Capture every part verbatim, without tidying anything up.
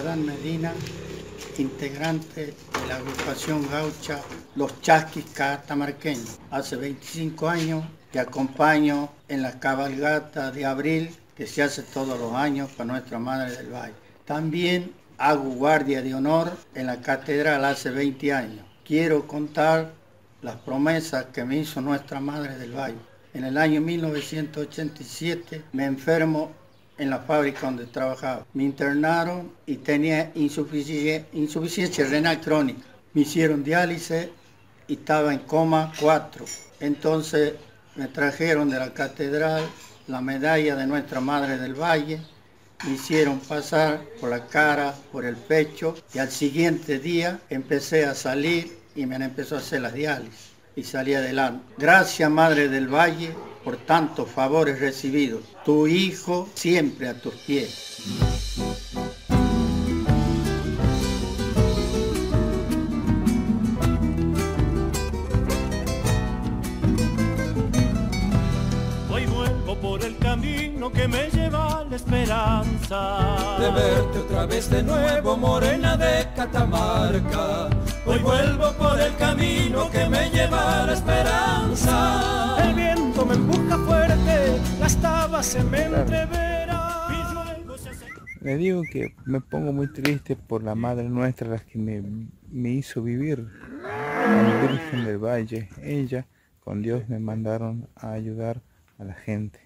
Adán Medina, integrante de la agrupación gaucha Los Chasquis Catamarqueños. Hace veinticinco años que acompaño en la cabalgata de abril que se hace todos los años para Nuestra Madre del Valle. También hago guardia de honor en la catedral hace veinte años. Quiero contar las promesas que me hizo Nuestra Madre del Valle. En el año mil novecientos ochenta y siete me enfermo en la fábrica donde trabajaba. Me internaron y tenía insuficiencia, insuficiencia renal crónica. Me hicieron diálisis y estaba en coma cuatro. Entonces me trajeron de la catedral la medalla de Nuestra Madre del Valle, me hicieron pasar por la cara, por el pecho, y al siguiente día empecé a salir y me empezó a hacer las diálisis y salí adelante. Gracias, Madre del Valle, por tantos favores recibidos. Tu hijo siempre a tus pies. Hoy vuelvo por el camino que me lleva a la esperanza de verte otra vez de nuevo, morena de Catamarca. Hoy vuelvo por el camino que me lleva a la esperanza. El viento me empuja fuerte, las tabas se me entreveran. Le digo que me pongo muy triste por la Madre Nuestra, la que me, me hizo vivir, la Virgen del Valle. Ella con Dios me mandaron a ayudar a la gente.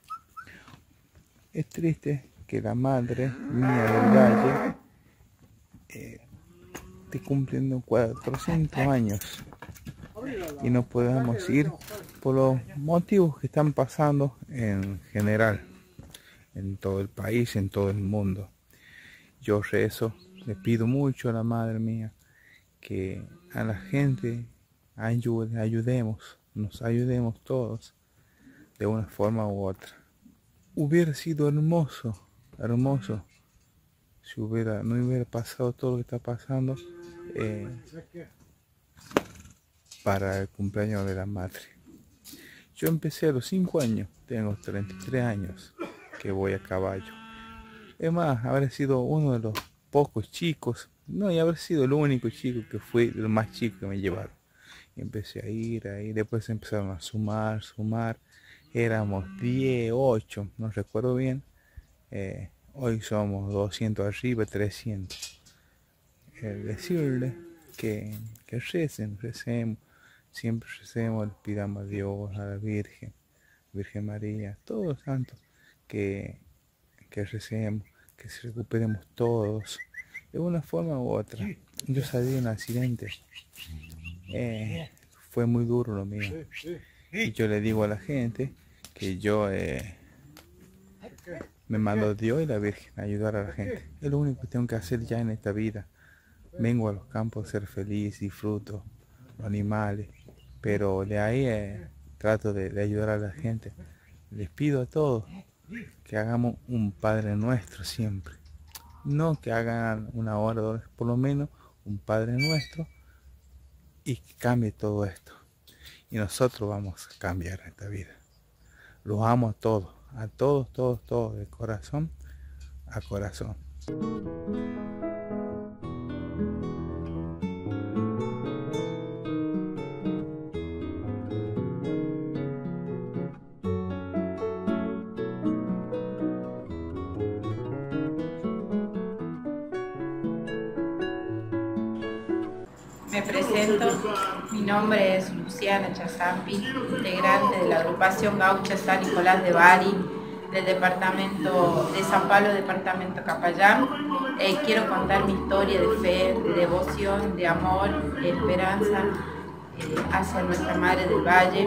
Es triste que la Madre mía del Valle eh, esté cumpliendo cuatrocientos años y no podamos ir por los motivos que están pasando en general, en todo el país, en todo el mundo. Yo rezo, le pido mucho a la Madre mía que a la gente ayude, ayudemos, nos ayudemos todos de una forma u otra. Hubiera sido hermoso, hermoso, si hubiera, no hubiera pasado todo lo que está pasando eh, para el cumpleaños de la Madre. Yo empecé a los cinco años, tengo treinta y tres años que voy a caballo. Es más, habré sido uno de los pocos chicos, no, y habré sido el único chico que fui, el más chico que me llevaron. Y empecé a ir, ahí, después empezaron a sumar, sumar. Éramos diez, ocho, no recuerdo bien. Eh, hoy somos doscientos arriba, trescientos. Eh, decirle que, que recen, recemos, siempre recemos, le pidamos a Dios, a la Virgen, Virgen María, todos los santos, que, que recemos, que se recuperemos todos, de una forma u otra. Yo salí de un accidente, eh, fue muy duro lo mío. Y yo le digo a la gente que yo eh, me mandó Dios y la Virgen a ayudar a la gente. Es lo único que tengo que hacer ya en esta vida. Vengo a los campos a ser feliz, disfruto los animales, pero de ahí eh, trato de, de ayudar a la gente. Les pido a todos que hagamos un Padre Nuestro siempre. No que hagan una hora, dos, por lo menos un Padre Nuestro, y que cambie todo esto. Y nosotros vamos a cambiar esta vida. Los amo a todos, a todos, todos, todos, de corazón a corazón. Me presento, mi nombre es Luciana Chazampi, integrante de la agrupación gaucha San Nicolás de Bari, del departamento de San Pablo, departamento Capayán. Eh, quiero contar mi historia de fe, de devoción, de amor, de esperanza eh, hacia Nuestra Madre del Valle.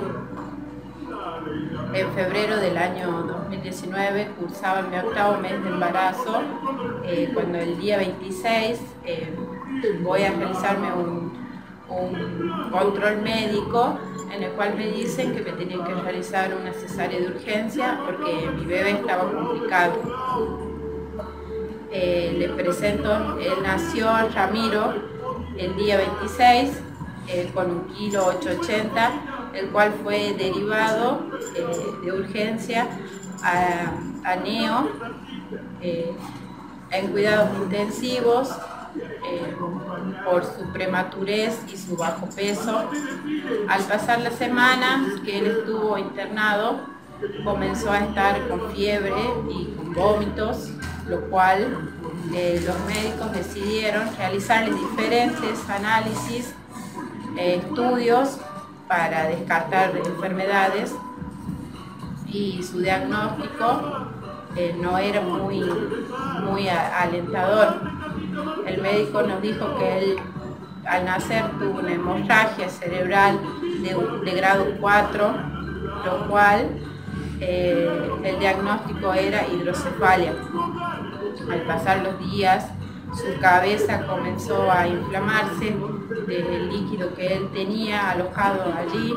En febrero del año dos mil diecinueve cursaba mi octavo mes de embarazo, eh, cuando el día veintiséis eh, voy a realizarme un, un control médico en el cual me dicen que me tenían que realizar una cesárea de urgencia porque mi bebé estaba complicado. Eh, le presento, él nació, Ramiro, el día veintiséis eh, con un kilo ochocientos ochenta, el cual fue derivado eh, de urgencia a, a Neo, eh, en cuidados intensivos eh, por su prematurez y su bajo peso. Al pasar las semanas que él estuvo internado, comenzó a estar con fiebre y con vómitos, lo cual eh, los médicos decidieron realizarle diferentes análisis, eh, estudios para descartar enfermedades, y su diagnóstico eh, no era muy, muy alentador. El médico nos dijo que él al nacer tuvo una hemorragia cerebral de, de grado cuatro, lo cual eh, el diagnóstico era hidrocefalia. Al pasar los días, su cabeza comenzó a inflamarse del líquido que él tenía alojado allí.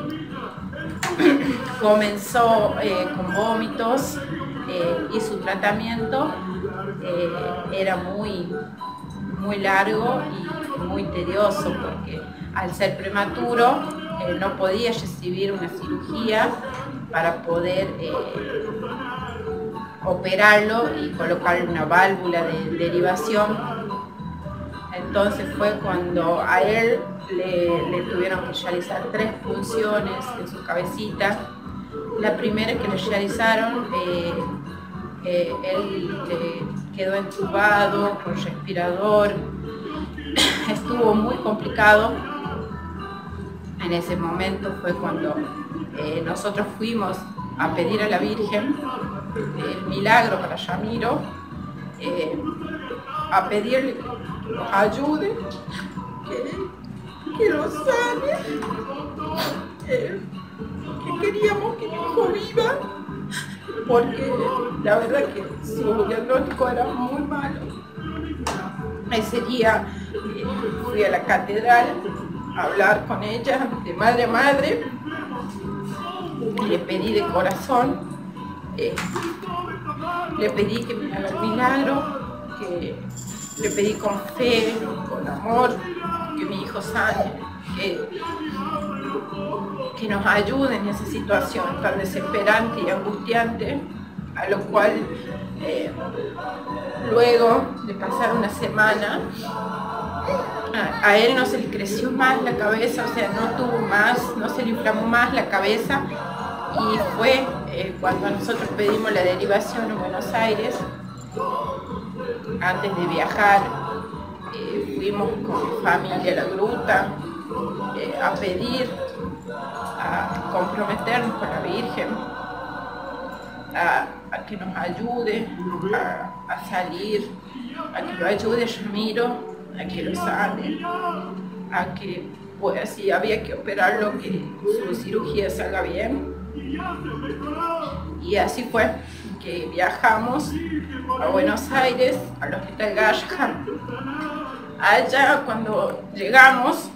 Comenzó eh, con vómitos eh, y su tratamiento eh, era muy, muy largo y muy tedioso, porque al ser prematuro eh, no podía recibir una cirugía para poder eh, operarlo y colocarle una válvula de derivación. Entonces fue cuando a él le, le tuvieron que realizar tres punciones en su cabecita. La primera que le realizaron, eh, eh, él eh, quedó entubado con respirador. Estuvo muy complicado. En ese momento fue cuando eh, nosotros fuimos a pedir a la Virgen el milagro para Ramiro, eh, a pedirle que nos ayude, que, que lo sane, eh, que queríamos que mi hijo viva, porque la verdad que su diagnóstico era muy malo. Ese día eh, fui a la catedral a hablar con ella de madre a madre, le pedí de corazón, eh, le pedí que me haga el milagro, que le pedí con fe, con amor, que mi hijo sane, que, que nos ayude en esa situación tan desesperante y angustiante, a lo cual eh, luego de pasar una semana, a, a él no se le creció más la cabeza, o sea, no tuvo más, no se le inflamó más la cabeza, y fue eh, cuando nosotros pedimos la derivación en Buenos Aires. Antes de viajar, eh, fuimos con mi familia a la gruta eh, a pedir, a comprometernos con la Virgen, a, a que nos ayude a, a salir, a que lo ayude Ramiro, a que lo sane, a que, pues, si había que operarlo, que su cirugía salga bien. Y así fue que viajamos a Buenos Aires, al Hospital Garrahan. Allá, cuando llegamos,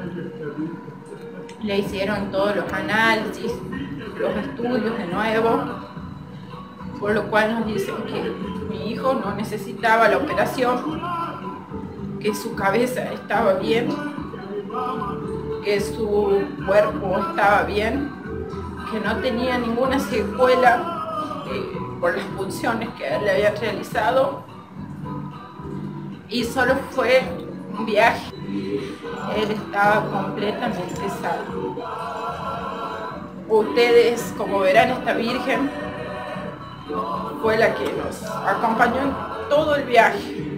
le hicieron todos los análisis, los estudios de nuevo, por lo cual nos dicen que mi hijo no necesitaba la operación, que su cabeza estaba bien, que su cuerpo estaba bien, que no tenía ninguna secuela eh, por las punciones que él le había realizado, y solo fue un viaje. Él estaba completamente sano. Ustedes, como verán, esta Virgen fue la que nos acompañó en todo el viaje.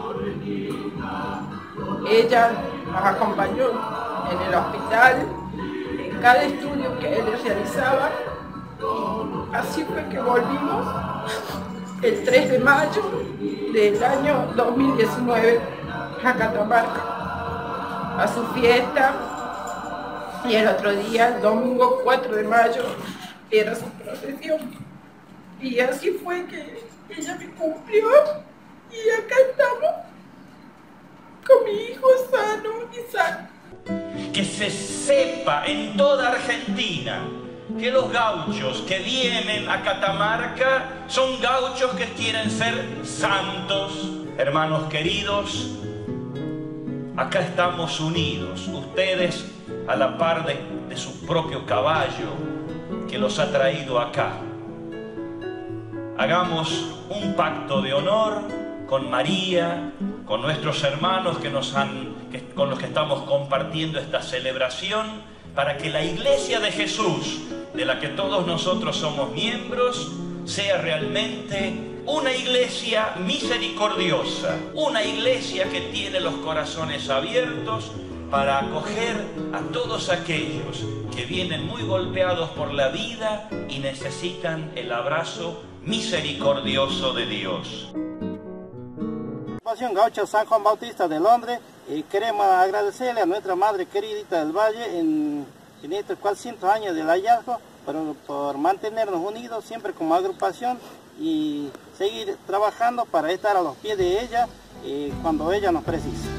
Ella nos acompañó en el hospital, en cada estudio que él realizaba. Así fue que volvimos el tres de mayo del año dos mil diecinueve a Catamarca, a su fiesta, y el otro día, el domingo cuatro de mayo, era su procesión. Y así fue que ella me cumplió, y acá estamos con mi hijo sano y sano. Que se sepa en toda Argentina que los gauchos que vienen a Catamarca son gauchos que quieren ser santos. Hermanos queridos, acá estamos unidos, ustedes a la par de, de su propio caballo que los ha traído acá. Hagamos un pacto de honor con María, con nuestros hermanos que nos han, que, con los que estamos compartiendo esta celebración, para que la Iglesia de Jesús, de la que todos nosotros somos miembros, sea realmente una iglesia misericordiosa, una iglesia que tiene los corazones abiertos para acoger a todos aquellos que vienen muy golpeados por la vida y necesitan el abrazo misericordioso de Dios. Agrupación Gaucha San Juan Bautista de Londres, y queremos agradecerle a nuestra Madre Queridita del Valle en, en estos cuatrocientos años del hallazgo por, por mantenernos unidos siempre como agrupación y seguir trabajando para estar a los pies de ella eh, cuando ella nos precise.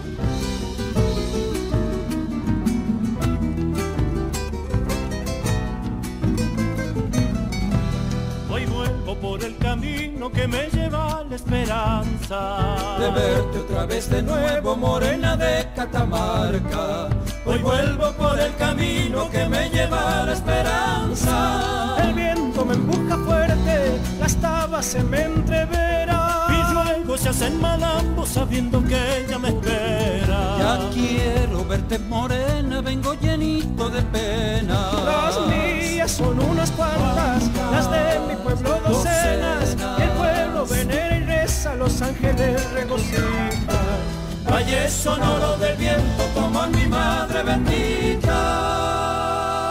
Hoy vuelvo por el camino que me lleva a la esperanza de verte otra vez de nuevo, morena de Catamarca. Hoy vuelvo por el camino que me lleva a la esperanza. El viento me empuja fuerte, las tabas se me entreveran, mis ruegos se hacen malambos sabiendo que ella me espera. Ya quiero verte morena, vengo llenito de pena. Las mías son unas cuantas, las de mi pueblo docenas, y el pueblo venera y reza, los ángeles regocijan. Valle sonoro del viento como en mi madre bendita.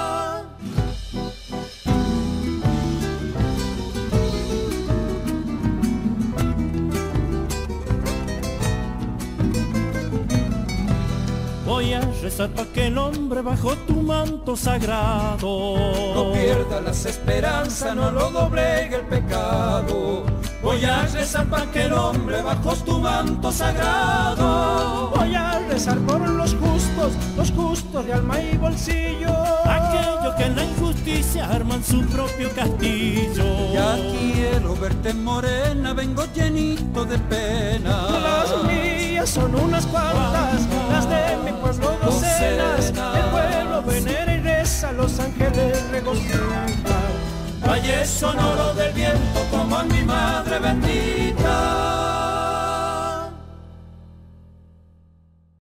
Voy a rezar para que el hombre bajo tu manto sagrado no pierda las esperanzas, no lo doblegue el pecado. Voy a rezar para que el hombre bajo tu manto sagrado. Voy a rezar por los justos, los justos de alma y bolsillo, aquellos que en la injusticia arman su propio castillo. Ya quiero verte morena, vengo llenito de pena. Las mías son unas cuantas, las de mi pueblo docenas, el pueblo venera y reza, los ángeles regocijan. Valle sonoro del viento